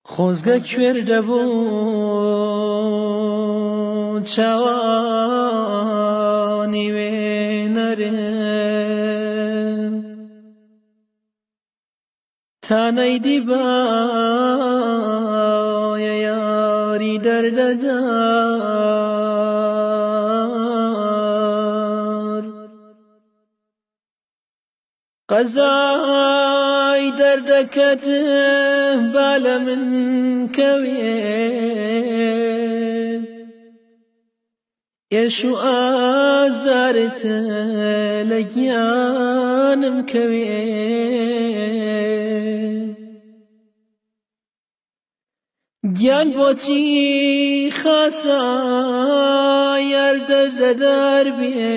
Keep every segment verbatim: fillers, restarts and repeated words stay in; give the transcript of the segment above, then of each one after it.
خۆزگە کوێردەبوو چاوانی وێنەرێ تا نەیدی بایە یاری دەردەدار قەزای دەردەکەت با لە من کەوێ ئێش و ئازارت لە گیانم کەوێ گیان بۆچی خاسە یار دەردەدار بێ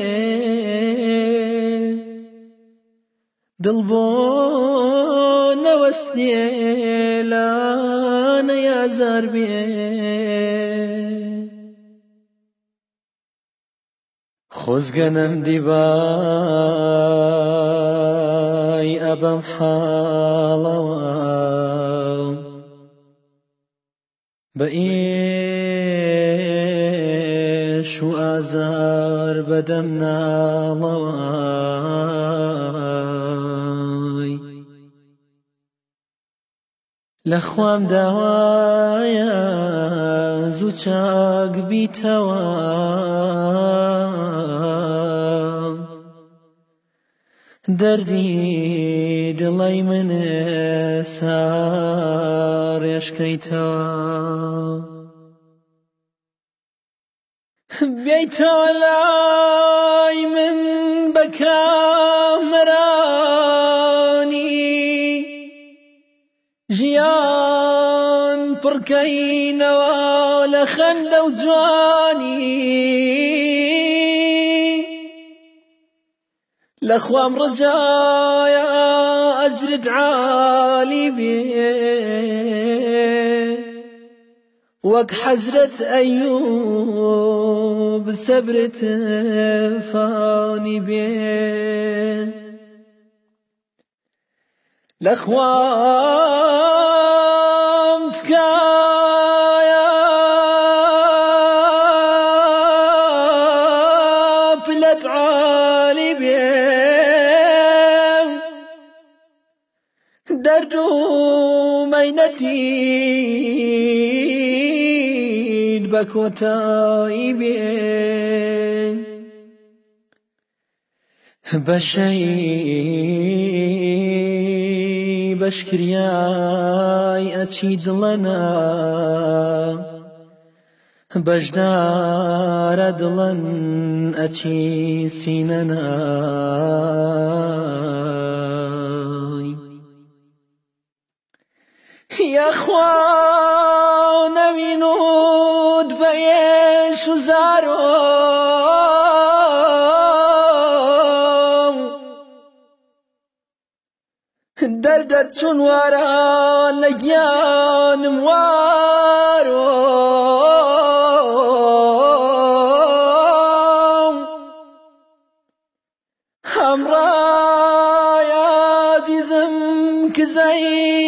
دڵ بۆ نەوەستێ لانە یازار بێ خۆزگە نەمدی بای ئەبەم حاڵەوە بە ئێش و ئازار بەدەم ناڵەوە لە خوام داوایە زوو چاک بیتەوە دەردی دڵی منێ ساڕێشکەیتەوە بیایتەوە لای من بە کامەرانی ژیان پڕکەینەوە لە خەندە و جوانی لە خوام ڕجایە ئەجرت عالی بێ وەک حەزرەت ئەیوب سەبرت فانی بێ لە خوام تکایە پلەت عالی بێ دەرد و مەینەتیت بە کۆتایی بێ بەشەی بەشکریای ئەچی دڵەنا بەشدارە دڵەن ئەچی سینەنای یاخوا نەبینوت بە ئێش و زارۆ دەردەت چون وارە لە گیانم وارۆ هەمڕای عەزیزم کزەی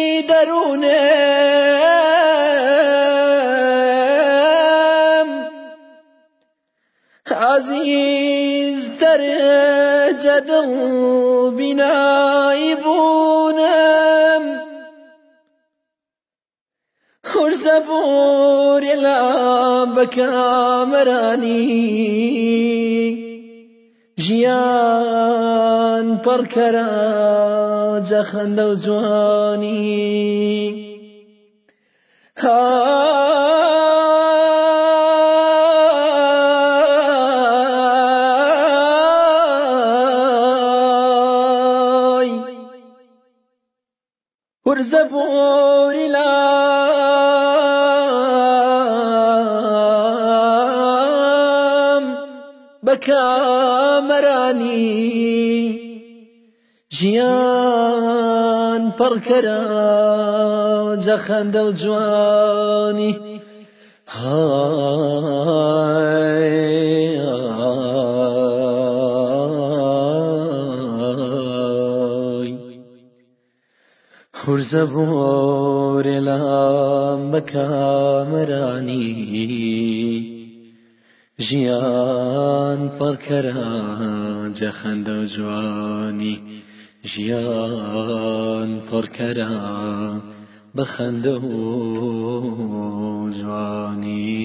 دەروونێم عەزیز دەرەجە دڵ بینایی بوونم هورزە بووری لە بە کامەرانی ژیان پڕکەرە جە خەندە و جوانی ورزە بووری لام بە کامەرانی ژیان پڕکەرە جە خەندە و جوانی خورزە بۆرێ لام بە کامەرانی ژیان پڕکەرە جەخەندە و جوانی ژیان پڕکەرە بە خەندە و جوانی